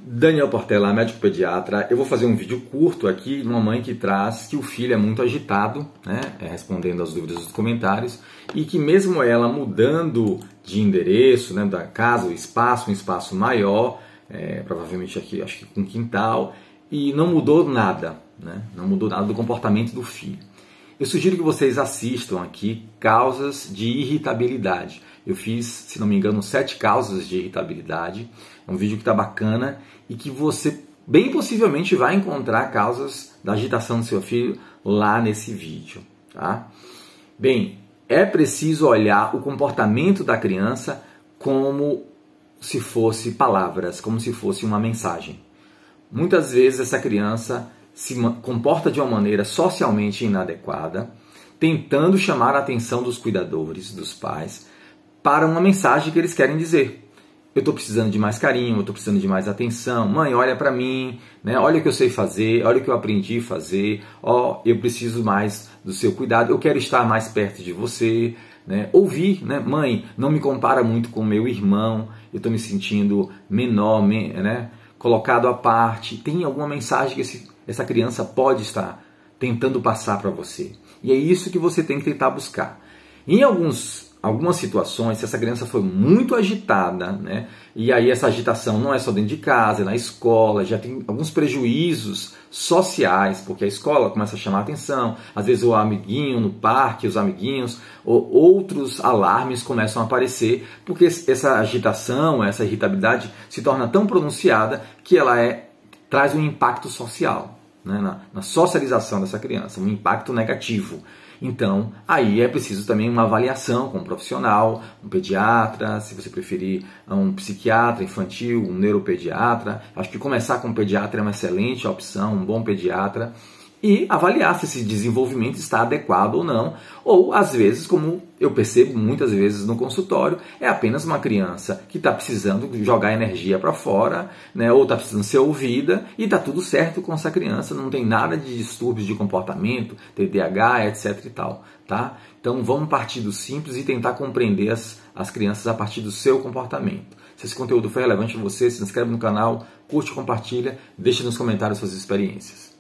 Daniel Portela, médico pediatra. Eu vou fazer um vídeo curto aqui de uma mãe que traz que o filho é muito agitado, né, respondendo às dúvidas dos comentários, e que mesmo ela mudando de endereço, né, da casa, um espaço maior, provavelmente aqui, acho que com quintal, e não mudou nada, né, não mudou nada do comportamento do filho. Eu sugiro que vocês assistam aqui causas de irritabilidade. Eu fiz, se não me engano, 7 causas de irritabilidade. É um vídeo que está bacana e que você bem possivelmente vai encontrar causas da agitação do seu filho lá nesse vídeo. Tá? Bem, é preciso olhar o comportamento da criança como se fosse palavras, como se fosse uma mensagem. Muitas vezes essa criança se comporta de uma maneira socialmente inadequada, tentando chamar a atenção dos cuidadores, dos pais, para uma mensagem que eles querem dizer. Eu estou precisando de mais carinho, eu estou precisando de mais atenção. Mãe, olha para mim, né? Olha o que eu sei fazer, olha o que eu aprendi a fazer. Eu preciso mais do seu cuidado, eu quero estar mais perto de você. Né? Ouvir, né? Mãe, não me compara muito com meu irmão, eu estou me sentindo menor, né? Colocado à parte. Tem alguma mensagem que essa criança pode estar tentando passar para você. E é isso que você tem que tentar buscar. Em algumas situações, se essa criança for muito agitada, né, e aí essa agitação não é só dentro de casa, é na escola, já tem alguns prejuízos sociais, porque a escola começa a chamar a atenção, às vezes o amiguinho no parque, os amiguinhos, ou outros alarmes começam a aparecer, porque essa agitação, essa irritabilidade se torna tão pronunciada que ela traz um impacto social, né, na socialização dessa criança, um impacto negativo. Então, aí é preciso também uma avaliação com um profissional, um pediatra, se você preferir, um psiquiatra infantil, um neuropediatra. Acho que começar com um pediatra é uma excelente opção, um bom pediatra. E avaliar se esse desenvolvimento está adequado ou não. Ou, às vezes, como eu percebo muitas vezes no consultório, é apenas uma criança que está precisando jogar energia para fora, né, ou está precisando ser ouvida, e está tudo certo com essa criança, não tem nada de distúrbios de comportamento, TDAH, etc. e tal. Tá? Então, vamos partir do simples e tentar compreender as crianças a partir do seu comportamento. Se esse conteúdo foi relevante para você, se inscreve no canal, curte, compartilha, deixe nos comentários suas experiências.